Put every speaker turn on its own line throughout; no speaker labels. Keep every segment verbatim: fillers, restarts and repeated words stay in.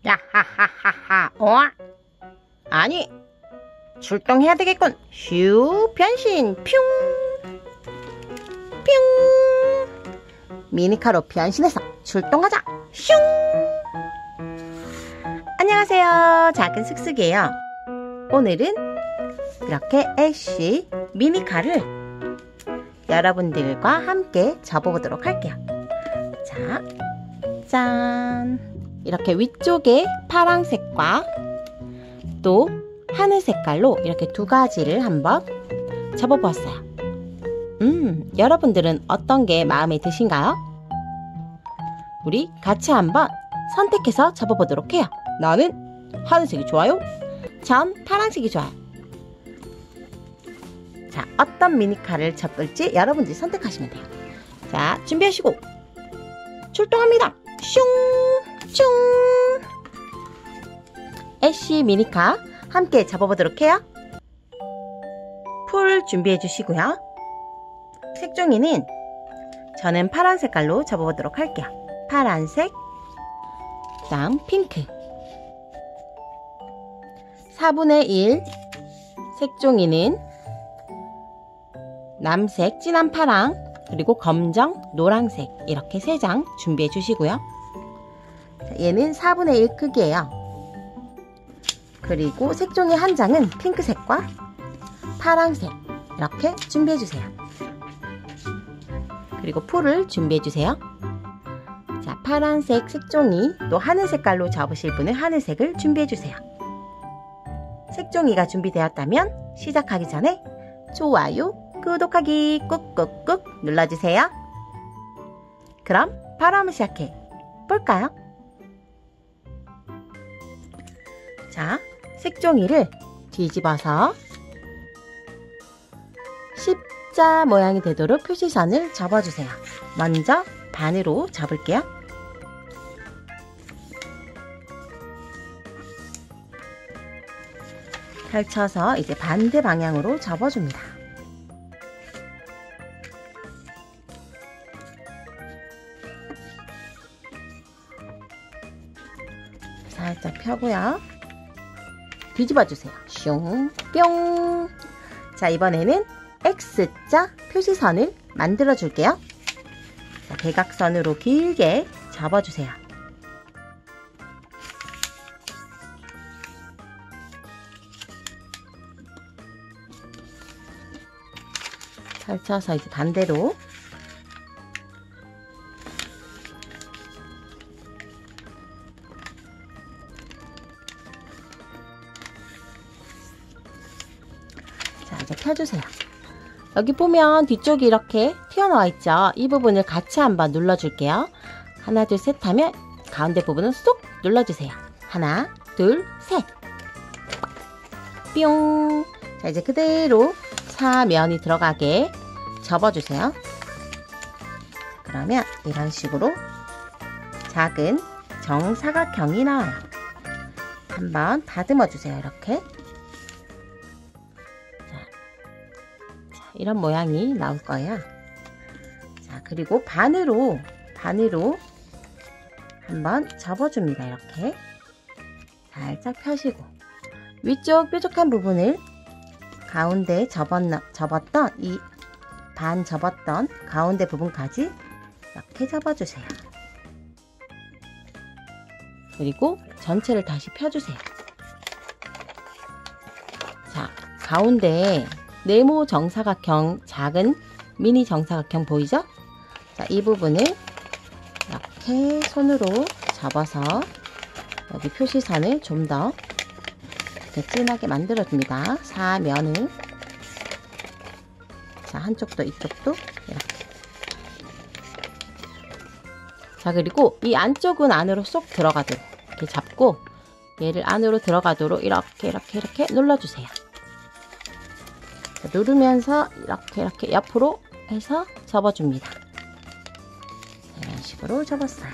야하하하하. 어? 아니, 출동해야 되겠군. 슈 변신. 뿅 뿅. 미니카로 변신해서 출동하자. 슝. 안녕하세요, 작은 슥슥이에요. 오늘은 이렇게 애쉬 미니카를 여러분들과 함께 접어보도록 할게요. 자, 짠. 이렇게 위쪽에 파란색과 또 하늘 색깔로 이렇게 두 가지를 한번 접어보았어요. 음, 여러분들은 어떤 게 마음에 드신가요? 우리 같이 한번 선택해서 접어보도록 해요. 나는 하늘색이 좋아요. 전 파란색이 좋아요. 자, 어떤 미니카를 접을지 여러분들이 선택하시면 돼요. 자, 준비하시고 출동합니다. 슝! 슝! 애쉬 미니카 함께 접어보도록 해요. 풀 준비해 주시고요. 색종이는 저는 파란 색깔로 접어보도록 할게요. 파란색, 다음 핑크, 사분의 일 색종이는 남색, 진한 파랑, 그리고 검정, 노란색 이렇게 세 장 준비해 주시고요. 얘는 사분의 일 크기예요. 그리고 색종이 한 장은 핑크색과 파란색 이렇게 준비해 주세요. 그리고 풀을 준비해 주세요. 자, 파란색 색종이 또 하늘 색깔로 접으실 분은 하늘색을 준비해 주세요. 색종이가 준비되었다면 시작하기 전에 좋아요, 구독하기 꾹꾹꾹 눌러주세요. 그럼 바로 한번 시작해 볼까요? 자, 색종이를 뒤집어서 십자 모양이 되도록 표시선을 접어주세요. 먼저 반으로 접을게요. 펼쳐서 이제 반대 방향으로 접어줍니다. 살짝 펴고요. 뒤집어 주세요. 슝, 뿅. 자, 이번에는 X자 표시선을 만들어 줄게요. 자, 대각선으로 길게 접어주세요. 펼쳐서 이제 반대로 자, 이제 펴주세요. 여기 보면 뒤쪽이 이렇게 튀어나와 있죠. 이 부분을 같이 한번 눌러줄게요. 하나, 둘, 셋 하면 가운데 부분은 쏙 눌러주세요. 하나, 둘, 셋. 뿅. 자, 이제 그대로 사면이 들어가게 접어주세요. 그러면 이런 식으로 작은 정사각형이 나와요. 한번 다듬어 주세요. 이렇게. 이런 모양이 나올 거예요. 자, 그리고 반으로 반으로 한번 접어줍니다. 이렇게 살짝 펴시고 위쪽 뾰족한 부분을 가운데 접었, 접었던 이 반 접었던 가운데 부분까지 이렇게 접어주세요. 그리고 전체를 다시 펴주세요. 자, 가운데 네모 정사각형, 작은 미니 정사각형 보이죠? 자, 이 부분을 이렇게 손으로 접어서 여기 표시선을 좀 더 이렇게 진하게 만들어 줍니다. 사면을. 자, 한쪽도 이쪽도 이렇게. 자, 그리고 이 안쪽은 안으로 쏙 들어가도록 이렇게 잡고 얘를 안으로 들어가도록 이렇게 이렇게 이렇게 눌러주세요. 누르면서 이렇게 이렇게 옆으로 해서 접어줍니다. 이런 식으로 접었어요.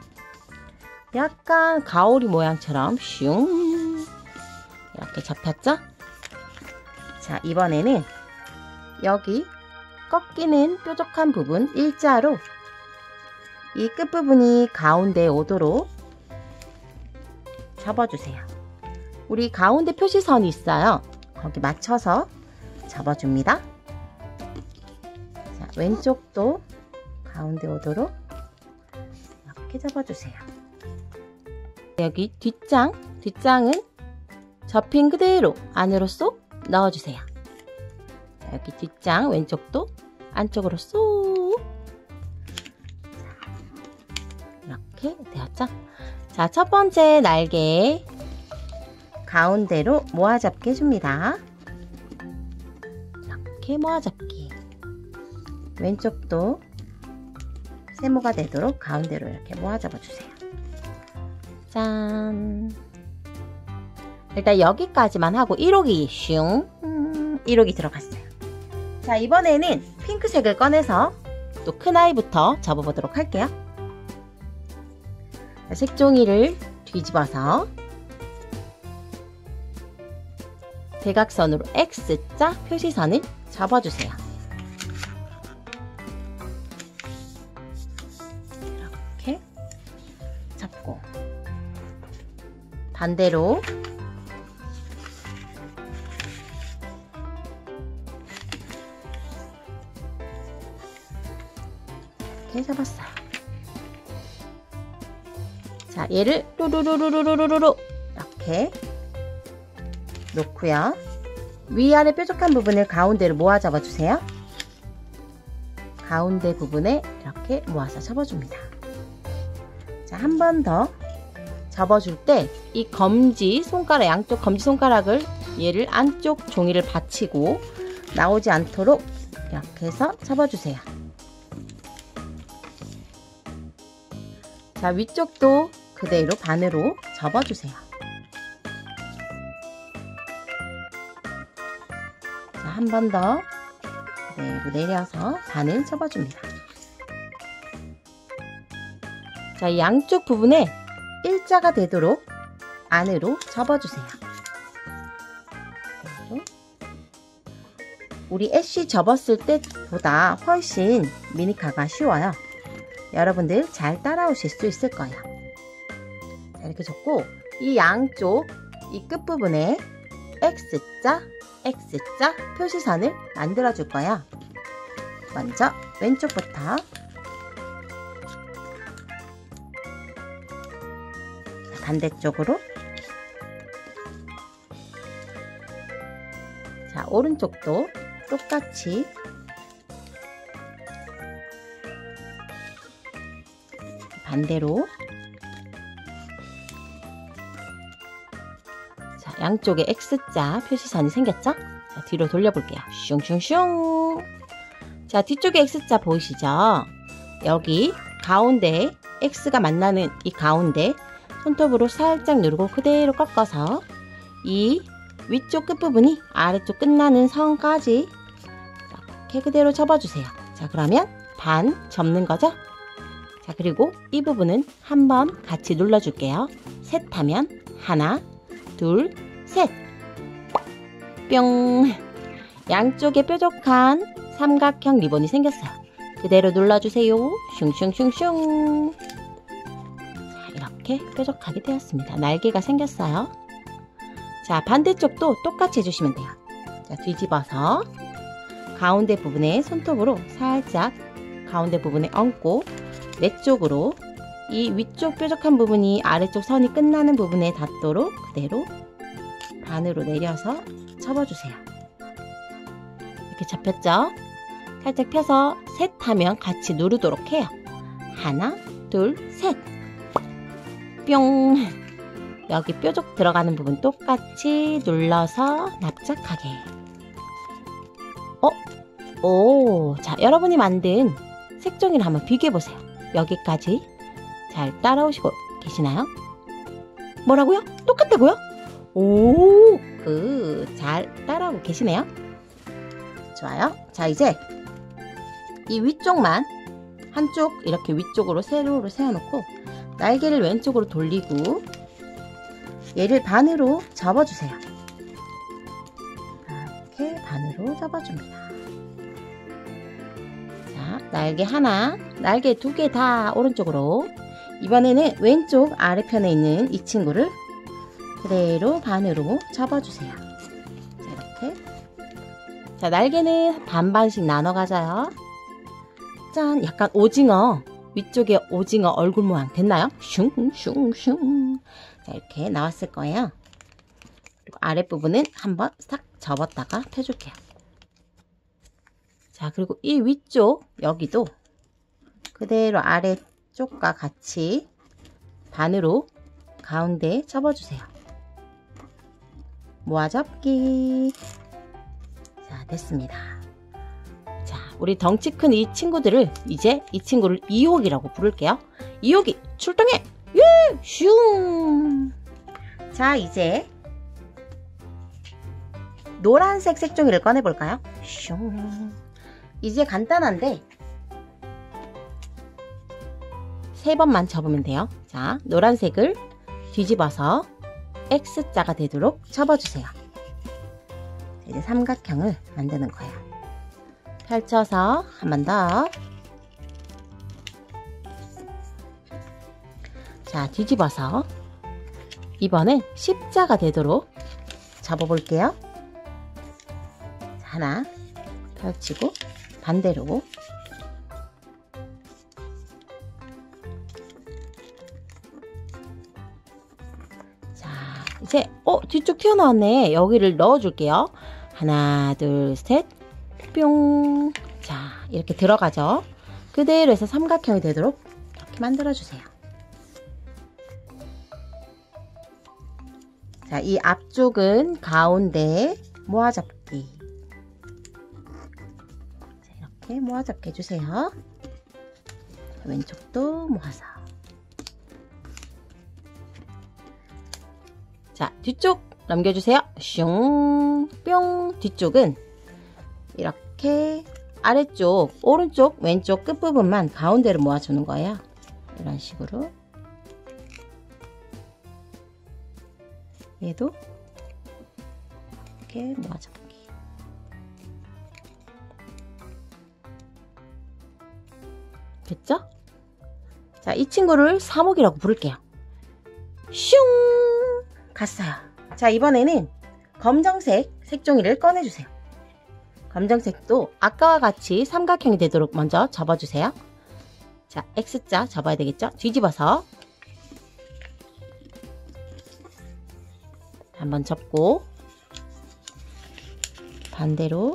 약간 가오리 모양처럼 슝 이렇게 접혔죠? 자, 이번에는 여기 꺾이는 뾰족한 부분 일자로 이 끝부분이 가운데에 오도록 접어주세요. 우리 가운데 표시선이 있어요. 거기 맞춰서 접어줍니다. 자, 왼쪽도 가운데 오도록 이렇게 접어주세요. 여기 뒷장, 뒷장은 접힌 그대로 안으로 쏙 넣어주세요. 자, 여기 뒷장 왼쪽도 안쪽으로 쏙 이렇게 되었죠? 자, 첫 번째 날개 가운데로 모아잡기 해줍니다. 이렇게 모아잡기. 왼쪽도 세모가 되도록 가운데로 이렇게 모아잡아주세요. 짠! 일단 여기까지만 하고 일호기 슝! 음, 일호기 들어갔어요. 자, 이번에는 핑크색을 꺼내서 또 큰 아이부터 접어보도록 할게요. 자, 색종이를 뒤집어서 대각선으로 X자 표시선을 접어주세요. 이렇게 접고 반대로 이렇게 접었어요. 자, 얘를 루루루루루루루루 이렇게 놓고요. 위아래 뾰족한 부분을 가운데로 모아 접어주세요. 가운데 부분에 이렇게 모아서 접어줍니다. 자, 한 번 더 접어줄 때 이 검지 손가락, 양쪽 검지 손가락을 얘를 안쪽 종이를 받치고 나오지 않도록 이렇게 해서 접어주세요. 자, 위쪽도 그대로 반으로 접어주세요. 자, 한 번 더 그대로 내려서 반을 접어줍니다. 자, 이 양쪽 부분에 일자가 되도록 안으로 접어주세요. 그대로. 우리 애쉬 접었을 때보다 훨씬 미니카가 쉬워요. 여러분들 잘 따라오실 수 있을 거예요. 자, 이렇게 접고 이 양쪽 이 끝부분에 X자, X자 표시선을 만들어 줄 거예요. 먼저 왼쪽부터 반대쪽으로, 자, 오른쪽도 똑같이 반대로, 자, 양쪽에 X자 표시선이 생겼죠? 자, 뒤로 돌려볼게요. 슝슝슝. 자, 뒤쪽에 X자 보이시죠? 여기 가운데 X가 만나는 이 가운데 손톱으로 살짝 누르고 그대로 꺾어서 이 위쪽 끝부분이 아래쪽 끝나는 선까지 이렇게 그대로 접어주세요. 자, 그러면 반 접는 거죠? 자, 그리고 이 부분은 한번 같이 눌러줄게요. 셋 하면 하나, 둘, 셋. 뿅. 양쪽에 뾰족한 삼각형 리본이 생겼어요. 그대로 눌러주세요. 슝슝슝슝. 이렇게 뾰족하게 되었습니다. 날개가 생겼어요. 자, 반대쪽도 똑같이 해주시면 돼요. 자, 뒤집어서 가운데 부분에 손톱으로 살짝 가운데 부분에 얹고 내 쪽으로 이 위쪽 뾰족한 부분이 아래쪽 선이 끝나는 부분에 닿도록 그대로 반으로 내려서 접어주세요. 이렇게 접혔죠? 살짝 펴서 셋 하면 같이 누르도록 해요. 하나, 둘, 셋. 뿅. 여기 뾰족 들어가는 부분 똑같이 눌러서 납작하게. 어? 오. 자, 여러분이 만든 색종이를 한번 비교해보세요. 여기까지 잘 따라오시고 계시나요? 뭐라고요? 똑같다고요? 오, 그, 잘 따라오고 계시네요. 좋아요. 자, 이제 이 위쪽만 한쪽 이렇게 위쪽으로 세로로 세워놓고 날개를 왼쪽으로 돌리고 얘를 반으로 접어주세요. 이렇게 반으로 접어줍니다. 자, 날개 하나, 날개 두 개 다 오른쪽으로. 이번에는 왼쪽 아래편에 있는 이 친구를 그대로 반으로 접어주세요. 자, 이렇게. 자, 날개는 반반씩 나눠 가져요. 짠! 약간 오징어, 위쪽에 오징어 얼굴 모양 됐나요? 슝슝슝. 자, 이렇게 나왔을 거예요. 그리고 아랫부분은 한번 싹 접었다가 펴줄게요. 자, 그리고 이 위쪽 여기도 그대로 아래쪽과 같이 반으로 가운데 접어주세요. 모아접기. 자, 됐습니다. 자, 우리 덩치 큰 이 친구들을 이제 이 친구를 이호기라고 부를게요. 이호기 출동해! 예! 슝! 자, 이제 노란색 색종이를 꺼내볼까요? 슝! 이제 간단한데 세 번만 접으면 돼요. 자, 노란색을 뒤집어서 X자가 되도록 접어주세요. 이제 삼각형을 만드는 거예요. 펼쳐서 한 번 더. 자, 뒤집어서 이번엔 십자가 되도록 접어볼게요. 하나 펼치고 반대로. 자, 이제 어 뒤쪽 튀어나왔네. 여기를 넣어줄게요. 하나 둘 셋 뿅. 자, 이렇게 들어가죠. 그대로 해서 삼각형이 되도록 이렇게 만들어주세요. 자, 이 앞쪽은 가운데 모아잡기. 자, 이렇게 모아잡기 해주세요. 왼쪽도 모아서. 자, 뒤쪽 넘겨주세요. 슝, 뿅. 뒤쪽은 이렇게 아래쪽, 오른쪽, 왼쪽 끝부분만 가운데로 모아주는 거예요. 이런 식으로. 얘도 이렇게 모아잡기. 됐죠? 자, 이 친구를 사목이라고 부를게요. 슝! 갔어요. 자, 이번에는 검정색 색종이를 꺼내주세요. 검정색도 아까와 같이 삼각형이 되도록 먼저 접어주세요. 자, X자 접어야 되겠죠? 뒤집어서 한번 접고 반대로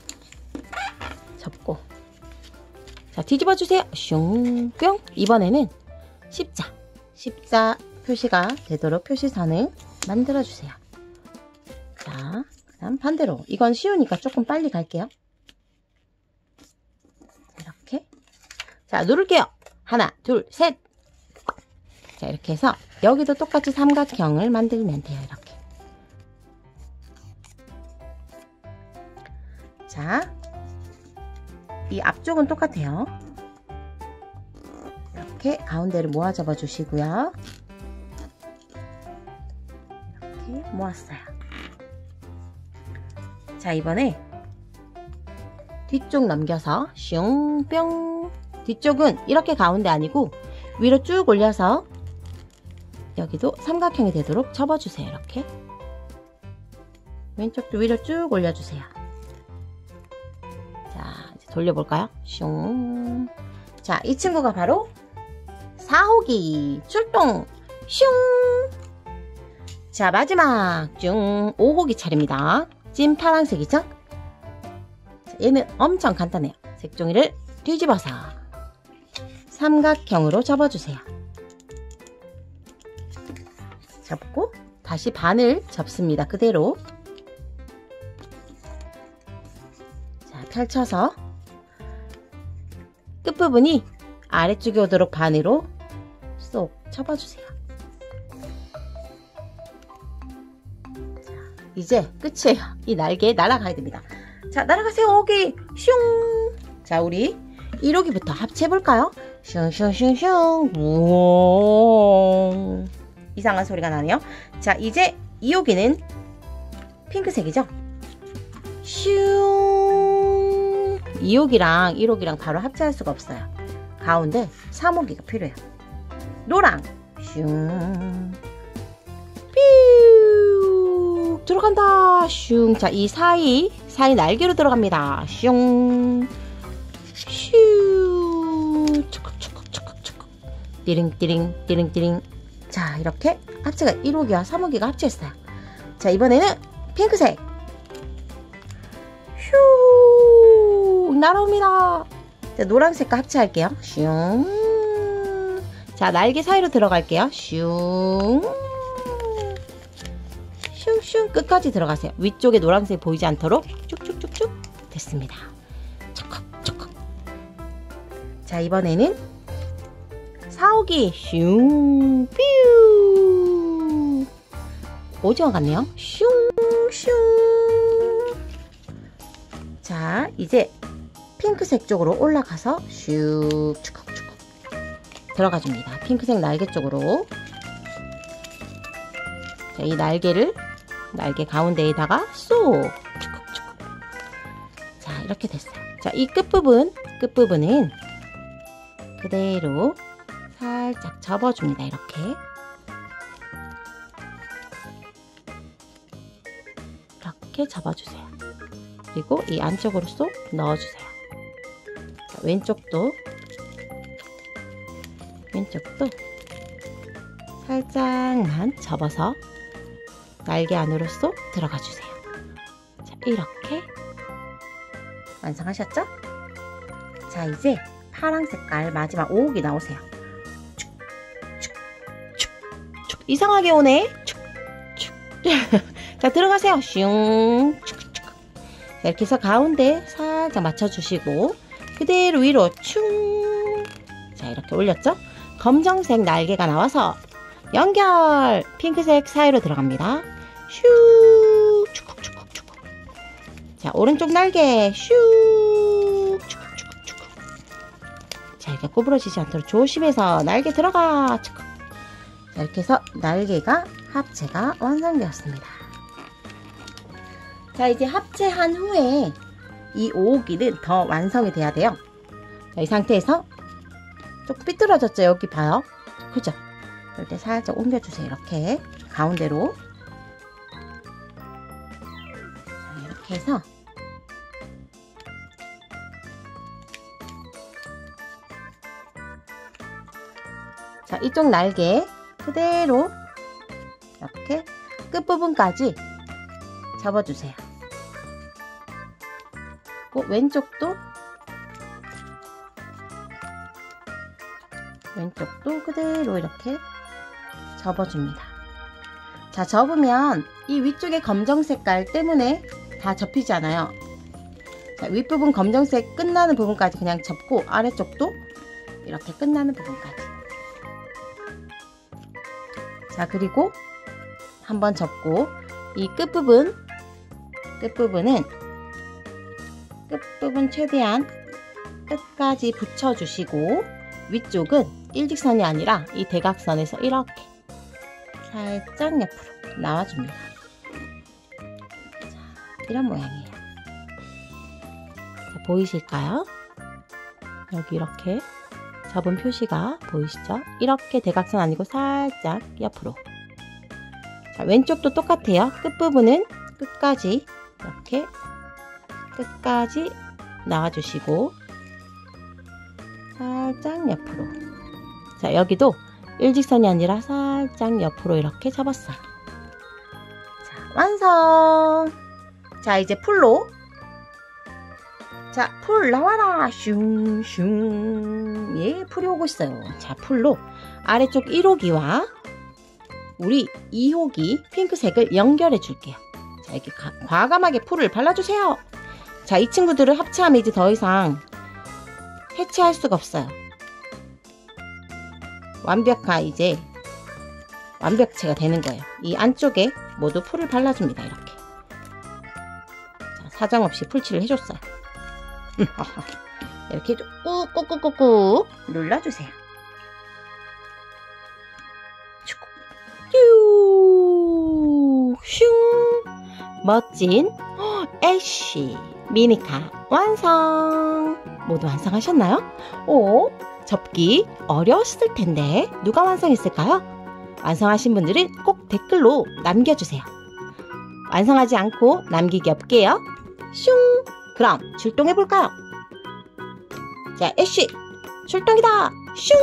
접고. 자, 뒤집어 주세요. 슝, 뿅. 이번에는 십자 십자 표시가 되도록 표시선을 만들어 주세요. 자, 그 다음 반대로. 이건 쉬우니까 조금 빨리 갈게요. 이렇게. 자, 누를게요. 하나, 둘, 셋. 자, 이렇게 해서 여기도 똑같이 삼각형을 만들면 돼요. 이렇게. 자, 이 앞쪽은 똑같아요. 이렇게 가운데를 모아 접어 주시고요. 이렇게 모았어요. 자, 이번에 뒤쪽 넘겨서 슝, 뿅. 뒤쪽은 이렇게 가운데 아니고 위로 쭉 올려서 여기도 삼각형이 되도록 접어주세요. 이렇게. 왼쪽도 위로 쭉 올려주세요. 자, 이제 돌려볼까요? 슝. 자, 이 친구가 바로 사호기 출동. 슝. 자, 마지막 중 오호기 차례입니다. 찐 파란색이죠? 자, 얘는 엄청 간단해요. 색종이를 뒤집어서 삼각형으로 접어주세요. 접고 다시 반을 접습니다. 그대로. 자, 펼쳐서 끝부분이 아래쪽에 오도록 반으로 쏙 접어주세요. 자, 이제 끝이에요. 이 날개 날아가야 됩니다. 자, 날아가세요. 오기 슝. 자, 우리 일 호기부터 합체해볼까요? 슝슝슝슝. 우엉. 이상한 소리가 나네요. 자, 이제 이 호기는 핑크색이죠? 슝. 이 호기랑 일 호기랑 바로 합체할 수가 없어요. 가운데 삼 호기가 필요해요. 노랑. 슝. 뾰. 들어간다. 슝. 자, 이 사이 사이 날개로 들어갑니다. 슝. 슈. 초컥초컥초컥초컥. 띠링띠링 띠링띠링. 자, 이렇게 합체가 일 호기와 삼 호기가 합체했어요. 자, 이번에는 핑크색. 휴. 날아옵니다. 자, 노란색과 합체할게요. 슝. 자, 날개 사이로 들어갈게요. 슝. 슝슝 끝까지 들어가세요. 위쪽에 노란색 보이지 않도록 쭉쭉쭉쭉 됐습니다. 촉kok촉콕. 자, 이번에는 사 호기 슝 뾰. 오징어 같네요. 슝슝. 자, 이제 핑크색 쪽으로 올라가서 슉 축kok축kok 들어가줍니다. 핑크색 날개 쪽으로. 자, 이 날개를 날개 가운데에다가 쏙 축kok축kok. 자, 이렇게 됐어요. 자, 이 끝부분 끝부분은 그대로 살짝 접어줍니다. 이렇게 이렇게 접어주세요. 그리고 이 안쪽으로 쏙 넣어주세요. 자, 왼쪽도 왼쪽도 살짝만 접어서 날개 안으로 쏙 들어가 주세요. 자, 이렇게 완성하셨죠? 자, 이제 파랑 색깔 마지막 오 호기 나오세요. 축, 축, 축, 축. 이상하게 오네. 축, 축. 자, 들어가세요. 슝. 축, 축. 자, 이렇게 해서 가운데 살짝 맞춰주시고 그대로 위로 충. 자, 이렇게 올렸죠? 검정색 날개가 나와서 연결! 핑크색 사이로 들어갑니다. 슈! 축축축축축. 자, 오른쪽 날개 슈! 축축축축. 자, 이렇게 구부러지지 않도록 조심해서 날개 들어가! 축축. 자, 이렇게 해서 날개가 합체가 완성되었습니다. 자, 이제 합체한 후에 이 오 호기는 더 완성이 돼야 돼요. 자, 이 상태에서 좀 삐뚤어졌죠? 여기 봐요. 그죠? 이럴 때 살짝 옮겨주세요. 이렇게 가운데로. 자, 이렇게 해서 자, 이쪽 날개 그대로 이렇게 끝부분까지 접어주세요. 그리고 왼쪽도 왼쪽도 그대로 이렇게 접어줍니다. 자, 접으면 이 위쪽에 검정 색깔 때문에 다 접히지 않아요. 자, 윗부분 검정색 끝나는 부분까지 그냥 접고 아래쪽도 이렇게 끝나는 부분까지. 자, 그리고 한번 접고 이 끝부분 끝부분은 끝부분 최대한 끝까지 붙여주시고 위쪽은 일직선이 아니라 이 대각선에서 이렇게 살짝 옆으로 나와줍니다. 자, 이런 모양이에요. 자, 보이실까요? 여기 이렇게 접은 표시가 보이시죠? 이렇게 대각선 아니고 살짝 옆으로. 자, 왼쪽도 똑같아요. 끝부분은 끝까지 이렇게 끝까지 나와주시고 살짝 옆으로. 자, 여기도 일직선이 아니라 살짝 옆으로 이렇게 접었어요. 자, 완성! 자, 이제 풀로. 자, 풀 나와라! 슝슝. 예, 풀이 오고 있어요. 자, 풀로 아래쪽 일 호기와 우리 이 호기 핑크색을 연결해 줄게요. 자, 이렇게 가, 과감하게 풀을 발라주세요. 자, 이 친구들을 합체하면 이제 더 이상 해체할 수가 없어요. 완벽한 이제 완벽체가 되는 거예요. 이 안쪽에 모두 풀을 발라줍니다. 이렇게. 자, 사정없이 풀칠을 해줬어요. 이렇게 꾹꾹꾹꾹꾹 눌러주세요. 슝! 멋진 애쉬 미니카 완성! 모두 완성하셨나요? 오, 접기 어려웠을 텐데 누가 완성했을까요? 완성하신 분들은 꼭 댓글로 남겨주세요. 완성하지 않고 남기기 없게요. 슝! 그럼 출동해볼까요? 자, 애쉬! 출동이다! 슝!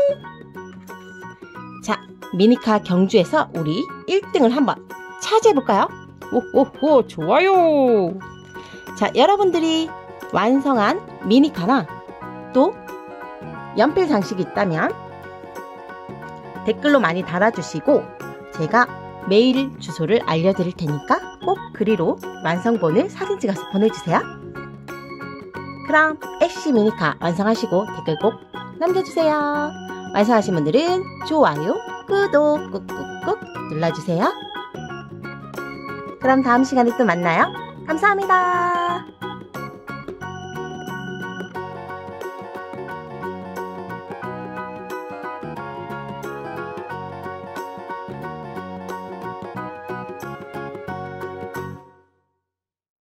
자, 미니카 경주에서 우리 일 등을 한번 차지해볼까요? 오호호, 좋아요! 자, 여러분들이 완성한 미니카나 또 연필 장식이 있다면 댓글로 많이 달아주시고 제가 메일 주소를 알려드릴 테니까 꼭 그리로 완성본을 사진 찍어서 보내주세요. 그럼 애쉬 미니카 완성하시고 댓글 꼭 남겨주세요. 완성하신 분들은 좋아요, 구독 꾹꾹꾹 눌러주세요. 그럼 다음 시간에 또 만나요. 감사합니다.